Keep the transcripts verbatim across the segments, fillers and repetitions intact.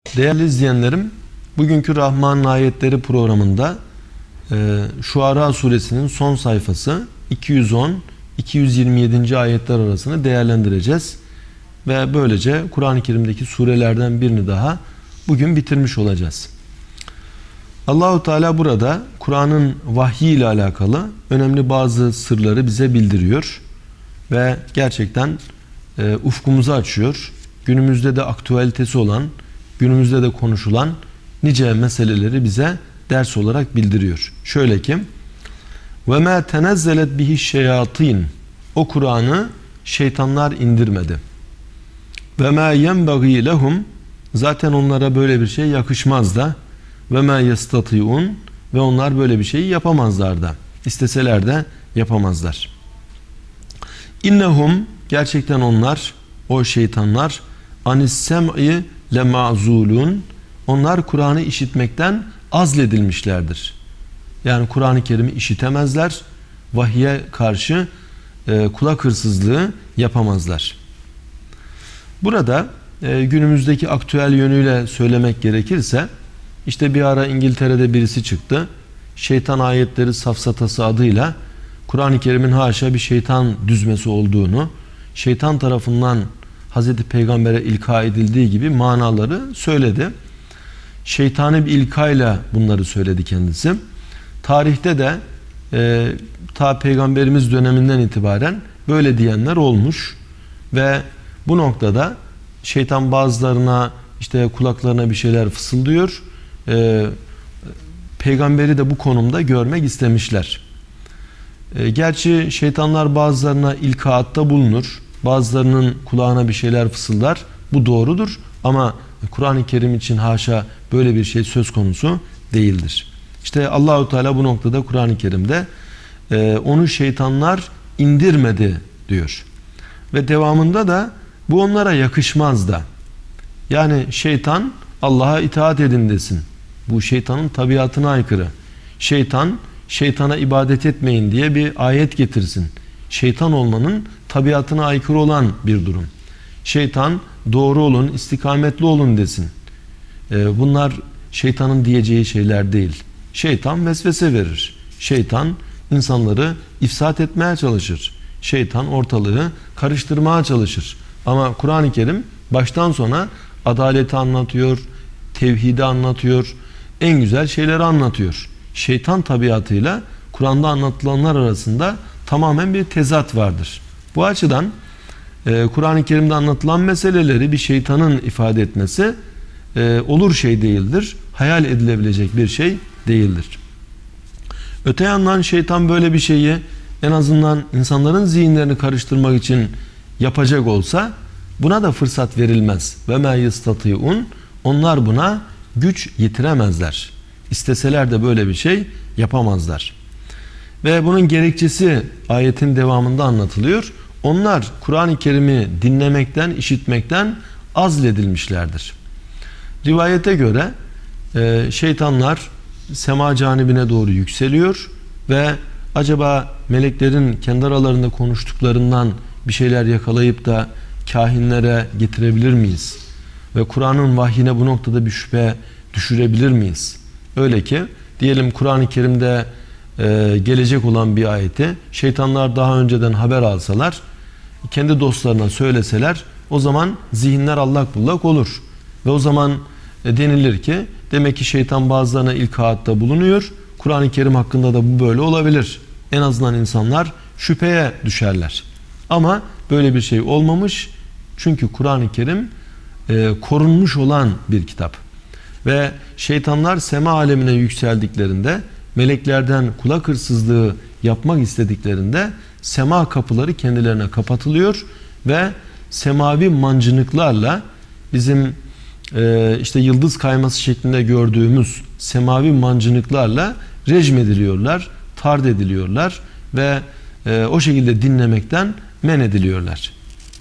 Değerli izleyenlerim, bugünkü Rahman'ın ayetleri programında e, Şuara suresinin son sayfası iki yüz on iki yüz yirmi yedi. ayetler arasını değerlendireceğiz. Ve böylece Kur'an-ı Kerim'deki surelerden birini daha bugün bitirmiş olacağız. Allahu Teala burada Kur'an'ın vahyi ile alakalı önemli bazı sırları bize bildiriyor. Ve gerçekten e, ufkumuzu açıyor. Günümüzde de aktüelitesi olan, günümüzde de konuşulan nice meseleleri bize ders olarak bildiriyor. Şöyle ki: وَمَا تَنَزَّلَتْ بِهِ الشَّيَاطِينَ O Kur'an'ı şeytanlar indirmedi. وَمَا يَنْبَغِي لَهُمْ Zaten onlara böyle bir şey yakışmaz da. وَمَا يَسْتَطِعُونَ Ve onlar böyle bir şeyi yapamazlar da. İsteseler de yapamazlar. İnnehum Gerçekten onlar, o şeytanlar, anis-sem'i lemazulun Onlar Kur'an'ı işitmekten azledilmişlerdir. Yani Kur'an-ı Kerim'i işitemezler. Vahye karşı e, kulak hırsızlığı yapamazlar. Burada e, günümüzdeki aktüel yönüyle söylemek gerekirse, işte bir ara İngiltere'de birisi çıktı. Şeytan ayetleri safsatası adıyla Kur'an-ı Kerim'in haşa bir şeytan düzmesi olduğunu, şeytan tarafından Hazreti Peygamber'e ilka edildiği gibi manaları söyledi. Şeytani bir ilkayla bunları söyledi kendisi. Tarihte de e, ta Peygamberimiz döneminden itibaren böyle diyenler olmuş ve bu noktada şeytan bazılarına işte kulaklarına bir şeyler fısıldıyor. E, Peygamberi de bu konumda görmek istemişler. E, gerçi şeytanlar bazılarına ilkaatta bulunur. Bazılarının kulağına bir şeyler fısıldar. Bu doğrudur ama Kur'an-ı Kerim için haşa böyle bir şey söz konusu değildir. İşte Allahu Teala bu noktada Kur'an-ı Kerim'de e, onu şeytanlar indirmedi diyor. Ve devamında da bu onlara yakışmaz da. Yani şeytan Allah'a itaat edin desin. Bu şeytanın tabiatına aykırı. Şeytan şeytana ibadet etmeyin diye bir ayet getirsin. Şeytan olmanın tabiatına aykırı olan bir durum. Şeytan doğru olun, istikametli olun desin. Ee, bunlar şeytanın diyeceği şeyler değil. Şeytan vesvese verir. Şeytan insanları ifsat etmeye çalışır. Şeytan ortalığı karıştırmaya çalışır. Ama Kur'an-ı Kerim baştan sona adaleti anlatıyor, tevhidi anlatıyor, en güzel şeyleri anlatıyor. Şeytan tabiatıyla Kur'an'da anlatılanlar arasında tamamen bir tezat vardır. Bu açıdan e, Kur'an-ı Kerim'de anlatılan meseleleri bir şeytanın ifade etmesi e, olur şey değildir. Hayal edilebilecek bir şey değildir. Öte yandan şeytan böyle bir şeyi en azından insanların zihinlerini karıştırmak için yapacak olsa buna da fırsat verilmez. Ve mâ yestati'un Onlar buna güç yetiremezler. İsteseler de böyle bir şey yapamazlar. Ve bunun gerekçesi ayetin devamında anlatılıyor. Onlar Kur'an-ı Kerim'i dinlemekten, işitmekten azledilmişlerdir. Rivayete göre e, şeytanlar sema canibine doğru yükseliyor ve acaba meleklerin kendi aralarında konuştuklarından bir şeyler yakalayıp da kahinlere getirebilir miyiz? Ve Kur'an'ın vahyine bu noktada bir şüphe düşürebilir miyiz? Öyle ki diyelim Kur'an-ı Kerim'de e, gelecek olan bir ayeti şeytanlar daha önceden haber alsalar, kendi dostlarına söyleseler, o zaman zihinler allak bullak olur. Ve o zaman e, denilir ki demek ki şeytan bazılarına ilkaatta bulunuyor. Kur'an-ı Kerim hakkında da bu böyle olabilir. En azından insanlar şüpheye düşerler. Ama böyle bir şey olmamış. Çünkü Kur'an-ı Kerim e, korunmuş olan bir kitap. Ve şeytanlar sema alemine yükseldiklerinde, meleklerden kulak hırsızlığı yapmak istediklerinde sema kapıları kendilerine kapatılıyor ve semavi mancınıklarla bizim e, işte yıldız kayması şeklinde gördüğümüz semavi mancınıklarla rejim ediliyorlar, tard ediliyorlar ve e, o şekilde dinlemekten men ediliyorlar.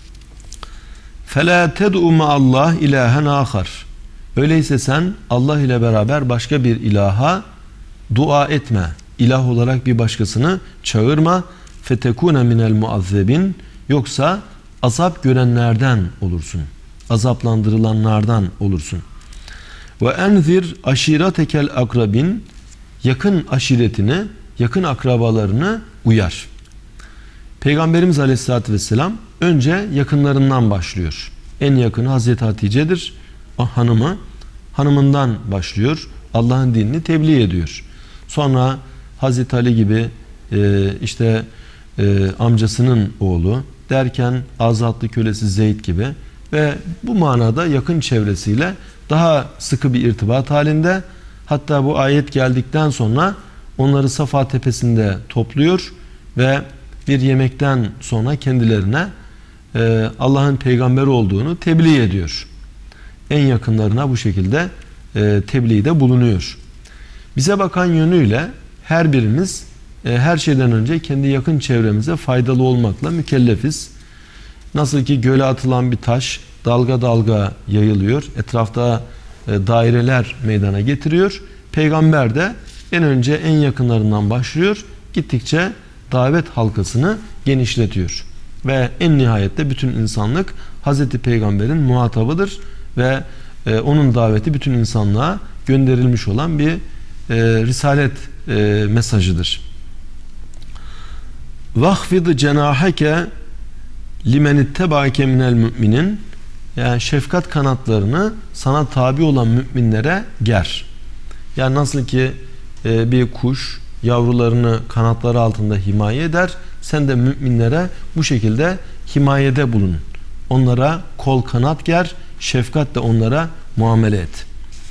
فَلَا تَدْعُ مَا اللّٰهِ اِلَٰهًا آخَرٍ Öyleyse sen Allah ile beraber başka bir ilaha dua etme. İlah olarak bir başkasını çağırma. فَتَكُونَ مِنَ الْمُعَذَّبِينَ Yoksa azap görenlerden olursun. Azaplandırılanlardan olursun. Ve enzir aşiretekel akrabin, yakın aşiretini, yakın akrabalarını uyar. Peygamberimiz Aleyhisselatü Vesselam önce yakınlarından başlıyor. En yakını Hazreti Hatice'dir. O hanımı, hanımından başlıyor. Allah'ın dinini tebliğ ediyor. Sonra Hazreti Ali gibi e, işte e, amcasının oğlu derken azatlı kölesi Zeyd gibi ve bu manada yakın çevresiyle daha sıkı bir irtibat halinde. Hatta bu ayet geldikten sonra onları Safa tepesinde topluyor ve bir yemekten sonra kendilerine e, Allah'ın peygamberi olduğunu tebliğ ediyor. En yakınlarına bu şekilde e, tebliğde bulunuyor. Bize bakan yönüyle her birimiz e, her şeyden önce kendi yakın çevremize faydalı olmakla mükellefiz. Nasıl ki göle atılan bir taş dalga dalga yayılıyor, etrafta e, daireler meydana getiriyor. Peygamber de en önce en yakınlarından başlıyor, gittikçe davet halkasını genişletiyor. Ve en nihayette bütün insanlık Hazreti Peygamber'in muhatabıdır ve e, onun daveti bütün insanlığa gönderilmiş olan bir e, risalet e, mesajıdır. Vahfid cenaheke limen ittebaake minel müminin, yani şefkat kanatlarını sana tabi olan müminlere ger. Yani nasıl ki e, bir kuş yavrularını kanatları altında himaye eder, sen de müminlere bu şekilde himayede bulun. Onlara kol kanat ger, şefkatle onlara muamele et.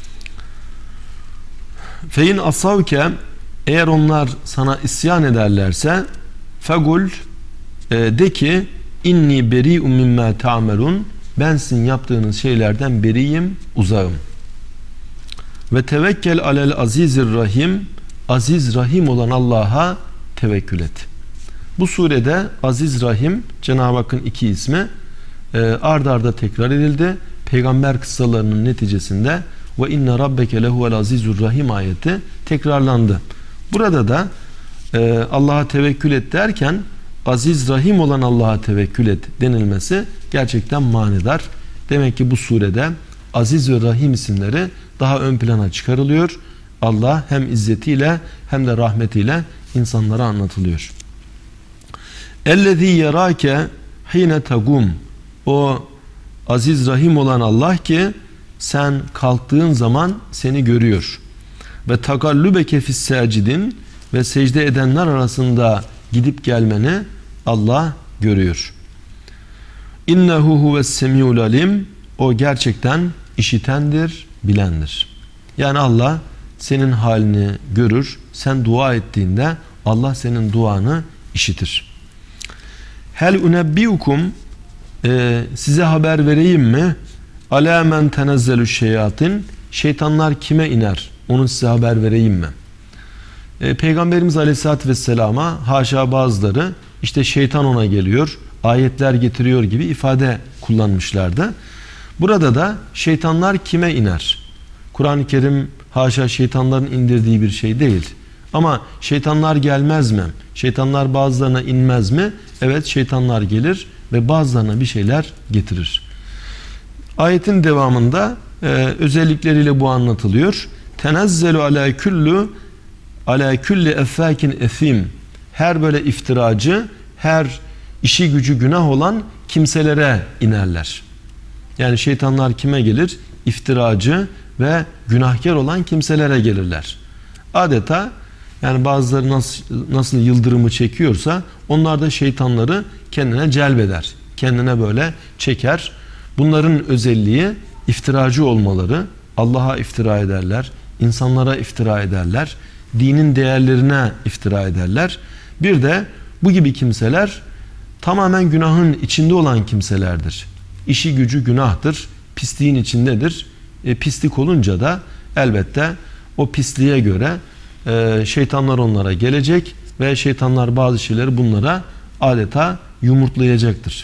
Fein asavke, eğer onlar sana isyan ederlerse fegul, e, de ki inni beri'un mimma ta'melun, ben sizin yaptığınız şeylerden beriyim, uzağım. Ve tevekkel alel azizir rahim, aziz rahim olan Allah'a tevekkül et. Bu surede aziz rahim Cenab-ı Hakk'ın iki ismi e, ard arda tekrar edildi. Peygamber kıssalarının neticesinde ve inne rabbeke lehuvel azizur rahim ayeti tekrarlandı. Burada da e, Allah'a tevekkül et derken aziz rahim olan Allah'a tevekkül et denilmesi gerçekten manidar. Demek ki bu surede aziz ve rahim isimleri daha ön plana çıkarılıyor. Allah hem izzetiyle hem de rahmetiyle insanlara anlatılıyor. Ellezî yerâke hîne tegum, o aziz rahim olan Allah ki sen kalktığın zaman seni görüyor. Ve takallübeke fis-sâcidin, ve secde edenler arasında gidip gelmeni Allah görüyor. İnnehu huves-semî'ul alim, o gerçekten işitendir, bilendir. Yani Allah senin halini görür. Sen dua ettiğinde Allah senin duanı işitir. Hel unebbiukum, e, size haber vereyim mi? Alâ men tenezzelü şeyatin, şeytanlar kime iner? Onu size haber vereyim mi? E, Peygamberimiz Aleyhisselatü Vesselam'a haşa bazıları işte şeytan ona geliyor, ayetler getiriyor gibi ifade kullanmışlardı. Burada da şeytanlar kime iner? Kur'an-ı Kerim haşa şeytanların indirdiği bir şey değil. Ama şeytanlar gelmez mi? Şeytanlar bazılarına inmez mi? Evet, şeytanlar gelir ve bazılarına bir şeyler getirir. Ayetin devamında e, özellikleriyle bu anlatılıyor. Tenezzelu ala kullu ala kulli effakin efim. Her böyle iftiracı, her işi gücü günah olan kimselere inerler. Yani şeytanlar kime gelir? İftiracı ve günahkar olan kimselere gelirler. Adeta yani bazıları nasıl, nasıl yıldırımı çekiyorsa onlar da şeytanları kendine celbeder. Kendine böyle çeker. Bunların özelliği iftiracı olmaları. Allah'a iftira ederler. İnsanlara iftira ederler. Dinin değerlerine iftira ederler. Bir de bu gibi kimseler tamamen günahın içinde olan kimselerdir. İşi gücü günahtır. Pisliğin içindedir. E, pislik olunca da elbette o pisliğe göre e, şeytanlar onlara gelecek ve şeytanlar bazı şeyleri bunlara adeta yumurtlayacaktır.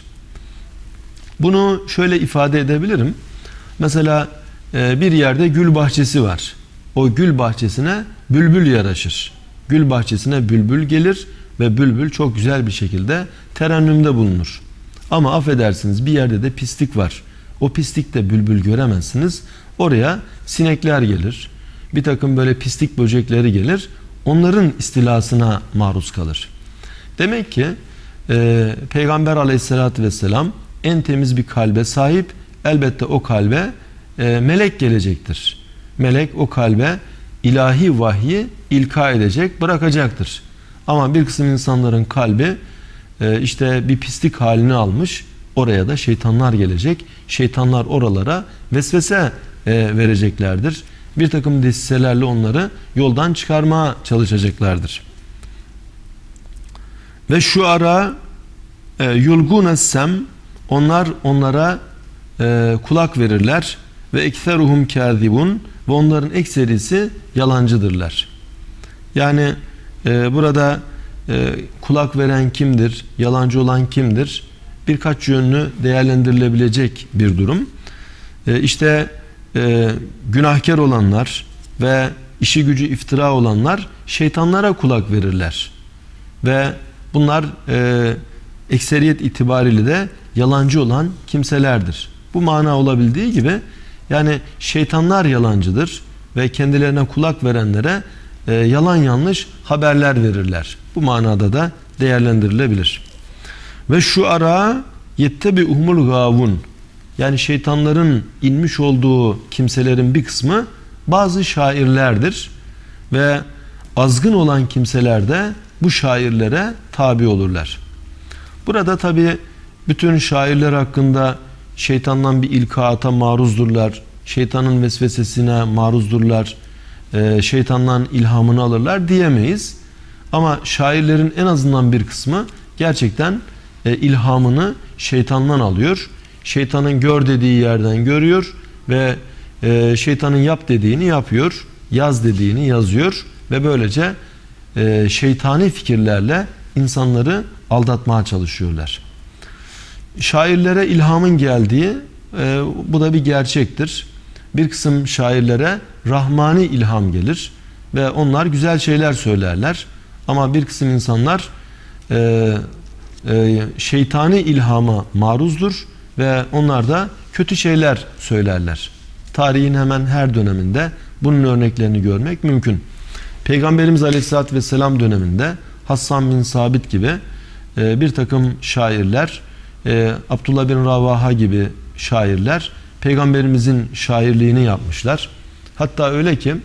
Bunu şöyle ifade edebilirim. Mesela e, bir yerde gül bahçesi var. O gül bahçesine bülbül yaraşır. Gül bahçesine bülbül gelir ve bülbül çok güzel bir şekilde terennümde bulunur. Ama affedersiniz bir yerde de pislik var. O pislikte bülbül göremezsiniz. Oraya sinekler gelir. Bir takım böyle pislik böcekleri gelir. Onların istilasına maruz kalır. Demek ki e, Peygamber aleyhissalatü vesselam en temiz bir kalbe sahip. Elbette o kalbe e, melek gelecektir. Melek o kalbe ilahi vahyi ilka edecek, bırakacaktır. Ama bir kısım insanların kalbi e, işte bir pislik halini almış. Oraya da şeytanlar gelecek. Şeytanlar oralara vesvese e, vereceklerdir. Bir takım desiselerle onları yoldan çıkarmaya çalışacaklardır. Ve şu ara e, yulgunessem, onlar onlara e, kulak verirler ve ekseruhum kâzibun, ve onların ekserisi yalancıdırlar. Yani e, burada e, kulak veren kimdir, yalancı olan kimdir? Birkaç yönlü değerlendirilebilecek bir durum. E, işte e, günahkar olanlar ve işi gücü iftira olanlar şeytanlara kulak verirler. Ve bunlar e, ekseriyet itibariyle de yalancı olan kimselerdir. Bu mana olabildiği gibi yani şeytanlar yalancıdır ve kendilerine kulak verenlere e, yalan yanlış haberler verirler. Bu manada da değerlendirilebilir. Ve şu ara yettebi'uhumul gavun, yani şeytanların inmiş olduğu kimselerin bir kısmı bazı şairlerdir ve azgın olan kimseler de bu şairlere tabi olurlar. Burada tabi bütün şairler hakkında şeytandan bir ilkaata maruzdurlar, şeytanın vesvesesine maruzdurlar, e, şeytandan ilhamını alırlar diyemeyiz. Ama şairlerin en azından bir kısmı gerçekten e, ilhamını şeytandan alıyor. Şeytanın gör dediği yerden görüyor ve e, şeytanın yap dediğini yapıyor, yaz dediğini yazıyor ve böylece e, şeytani fikirlerle insanları aldatmaya çalışıyorlar. Şairlere ilhamın geldiği e, bu da bir gerçektir. Bir kısım şairlere rahmani ilham gelir ve onlar güzel şeyler söylerler. Ama bir kısım insanlar e, e, şeytani ilhama maruzdur ve onlar da kötü şeyler söylerler. Tarihin hemen her döneminde bunun örneklerini görmek mümkün. Peygamberimiz Aleyhisselatü Vesselam döneminde Hassan bin Sabit gibi e, bir takım şairler, e, Abdullah bin Ravaha gibi şairler Peygamberimizin şairliğini yapmışlar. Hatta öyle ki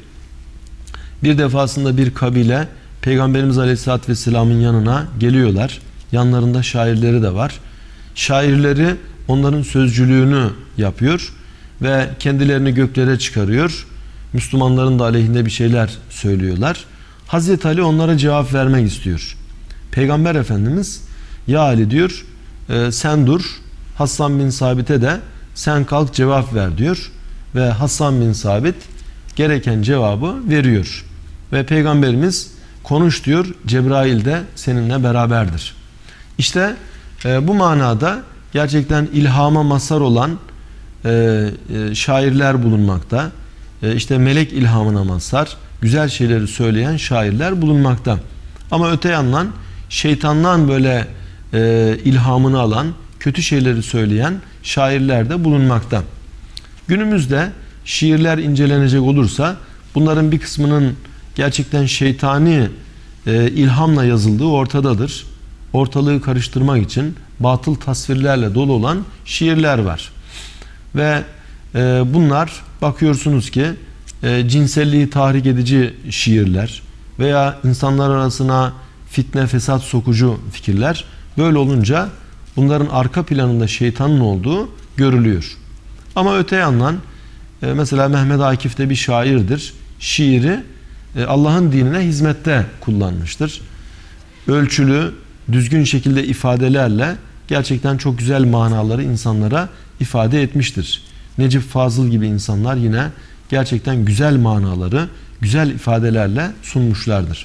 bir defasında bir kabile Peygamberimiz Aleyhisselatü Vesselam'ın yanına geliyorlar. Yanlarında şairleri de var. Şairleri onların sözcülüğünü yapıyor ve kendilerini göklere çıkarıyor. Müslümanların da aleyhinde bir şeyler söylüyorlar. Hazreti Ali onlara cevap vermek istiyor. Peygamber Efendimiz, ya Ali diyor, e, sen dur, Hassan bin Sabit'e de sen kalk cevap ver diyor. Ve Hassan bin Sabit gereken cevabı veriyor. Ve Peygamberimiz konuş diyor, Cebrail de seninle beraberdir. İşte e, bu manada gerçekten ilhama mazhar olan e, e, şairler bulunmakta. E, işte melek ilhamına mazhar, güzel şeyleri söyleyen şairler bulunmakta. Ama öte yandan şeytandan böyle e, ilhamını alan, kötü şeyleri söyleyen şairler de bulunmakta. Günümüzde şiirler incelenecek olursa bunların bir kısmının gerçekten şeytani e, ilhamla yazıldığı ortadadır. Ortalığı karıştırmak için batıl tasvirlerle dolu olan şiirler var. Ve e, bunlar bakıyorsunuz ki e, cinselliği tahrik edici şiirler veya insanlar arasına fitne, fesat sokucu fikirler. Böyle olunca bunların arka planında şeytanın olduğu görülüyor. Ama öte yandan e, mesela Mehmet Akif de bir şairdir. Şiiri e, Allah'ın dinine hizmette kullanmıştır. Ölçülü, düzgün şekilde ifadelerle gerçekten çok güzel manaları insanlara ifade etmiştir. Necip Fazıl gibi insanlar yine gerçekten güzel manaları, güzel ifadelerle sunmuşlardır.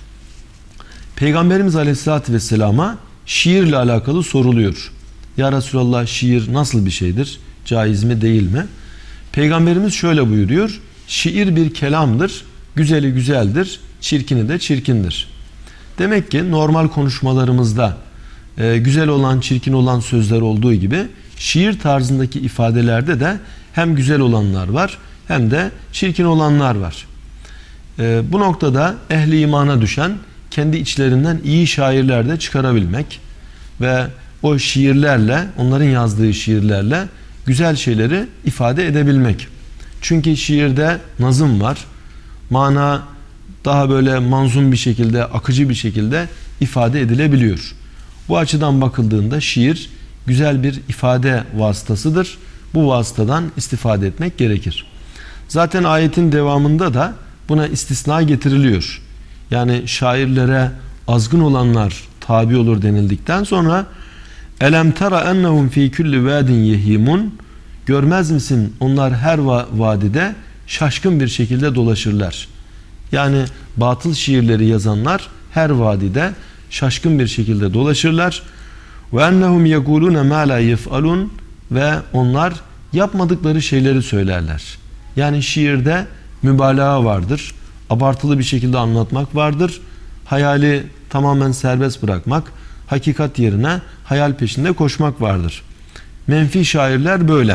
Peygamberimiz Aleyhisselatü Vesselam'a şiirle alakalı soruluyor. Ya Resulallah, şiir nasıl bir şeydir? Caiz mi, değil mi? Peygamberimiz şöyle buyuruyor. Şiir bir kelamdır. Güzeli güzeldir, çirkini de çirkindir. Demek ki normal konuşmalarımızda e, güzel olan, çirkin olan sözler olduğu gibi şiir tarzındaki ifadelerde de hem güzel olanlar var hem de çirkin olanlar var. E, bu noktada ehli imana düşen kendi içlerinden iyi şairler de çıkarabilmek ve o şiirlerle, onların yazdığı şiirlerle güzel şeyleri ifade edebilmek. Çünkü şiirde nazım var. Mana daha böyle manzum bir şekilde, akıcı bir şekilde ifade edilebiliyor. Bu açıdan bakıldığında şiir güzel bir ifade vasıtasıdır. Bu vasıtadan istifade etmek gerekir. Zaten ayetin devamında da buna istisna getiriliyor. Yani şairlere azgın olanlar tabi olur denildikten sonra elem tera ennehum fi kulli vadin yehimun, görmez misin onlar her vadide şaşkın bir şekilde dolaşırlar. Yani batıl şiirleri yazanlar her vadide şaşkın bir şekilde dolaşırlar. Ve ennehum yekulune ma la yef'alun, ve onlar yapmadıkları şeyleri söylerler. Yani şiirde mübalağa vardır. Abartılı bir şekilde anlatmak vardır. Hayali tamamen serbest bırakmak, hakikat yerine hayal peşinde koşmak vardır. Menfi şairler böyle.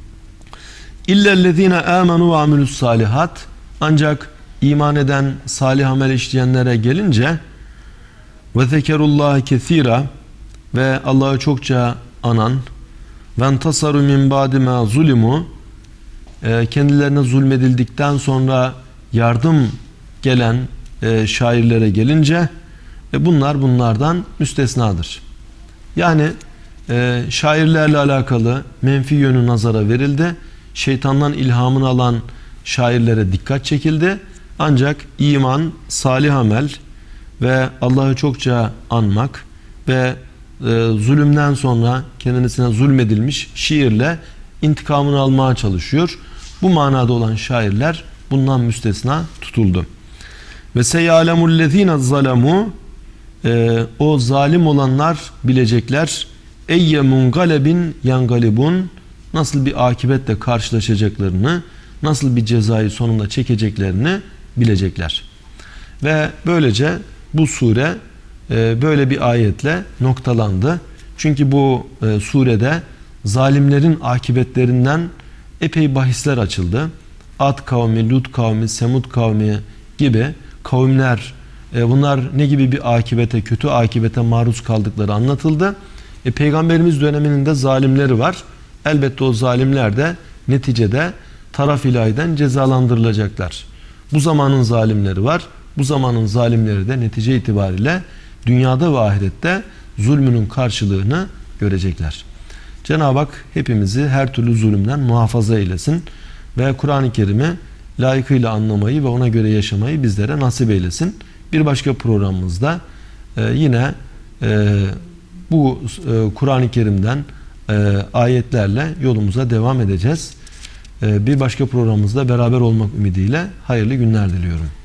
İllellezine amenu ve amilus salihat, ancak iman eden, salih amel işleyenlere gelince ve zekerullahi kesira, ve Allah'ı çokça anan, ve entasaru min ba'di ma zulimu, kendilerine zulmedildikten sonra yardım gelen e, şairlere gelince e, bunlar bunlardan müstesnadır. Yani e, şairlerle alakalı menfi yönü nazara verildi. Şeytandan ilhamını alan şairlere dikkat çekildi. Ancak iman, salih amel ve Allah'ı çokça anmak ve e, zulümden sonra kendisine zulmedilmiş şiirle intikamını almaya çalışıyor. Bu manada olan şairler bundan müstesna tutuldu. Ve seyalemullezine zalemu, o zalim olanlar bilecekler, eyye mungalebin yangalibun, nasıl bir akibetle karşılaşacaklarını, nasıl bir cezayı sonunda çekeceklerini bilecekler. Ve böylece bu sure e, böyle bir ayetle noktalandı. Çünkü bu e, surede zalimlerin akibetlerinden epey bahisler açıldı. Ad kavmi, Lut kavmi, Semud kavmi gibi kavimler, e, bunlar ne gibi bir akibete, kötü akibete maruz kaldıkları anlatıldı. E, Peygamberimiz döneminin de zalimleri var. Elbette o zalimler de neticede taraf ilahiden cezalandırılacaklar. Bu zamanın zalimleri var. Bu zamanın zalimleri de netice itibariyle dünyada ve ahirette zulmünün karşılığını görecekler. Cenab-ı Hak hepimizi her türlü zulümden muhafaza eylesin ve Kur'an-ı Kerim'i layıkıyla anlamayı ve ona göre yaşamayı bizlere nasip eylesin. Bir başka programımızda e, yine e, bu e, Kur'an-ı Kerim'den e, ayetlerle yolumuza devam edeceğiz. E, bir başka programımızda beraber olmak ümidiyle hayırlı günler diliyorum.